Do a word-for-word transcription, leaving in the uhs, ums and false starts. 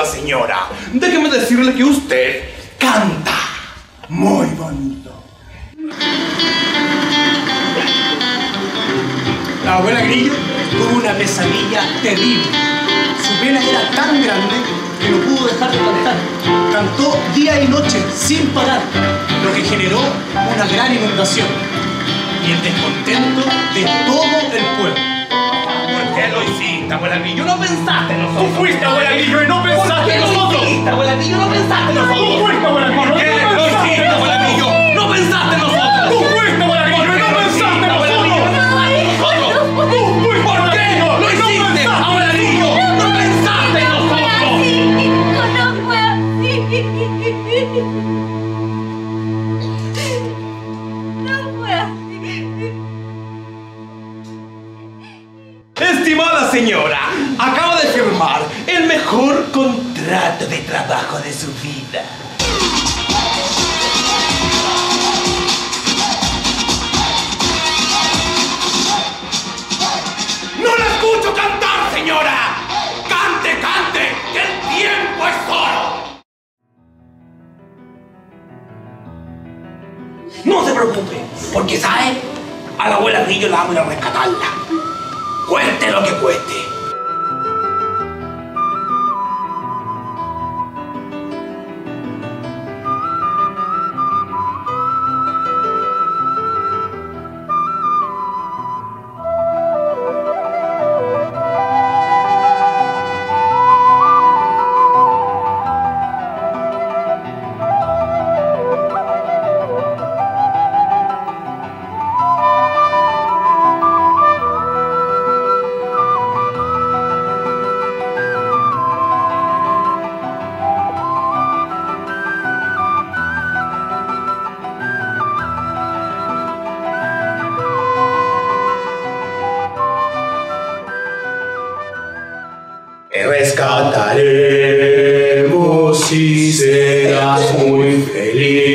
señora. Déjeme decirle que usted canta muy bonito. La abuela Grillo tuvo una pesadilla terrible. Su pena era tan grande que no pudo dejar de cantar. Cantó día y noche sin parar, lo que generó una gran inundación y el descontento de todo el pueblo. ¿Por qué lo hiciste, abuela Grillo? No pensaste en nosotros. Tú fuiste, abuela Grillo, y no pensaste en nosotros. ¿Por qué lo hiciste, abuela Grillo? No pensaste en nosotros. Tú fuiste, abuela Grillo. ¿Por qué lo hiciste, abuela Grillo? No pensaste en nosotros. Tú fuiste, abuela Grillo, y no pensaste en nosotros. ¿Por qué lo hiciste, abuela Grillo? No pensaste en nosotros. No fue así. No fue así. Estimada señora, acaba de firmar el mejor contrato de trabajo de su vida. ¡No la escucho cantar, señora! ¡Cante, cante! ¡Que el tiempo es oro! No se preocupe, porque sabe, a la abuela Grillo la vamos a ir a rescatarla. Cueste lo que cueste. Rescataremos y serás muy feliz.